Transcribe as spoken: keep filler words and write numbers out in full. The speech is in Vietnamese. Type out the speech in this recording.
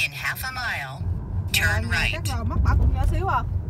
In half a mile, Rồi, turn chắc right. rồi mất bảo cũng nhỏ xíu à.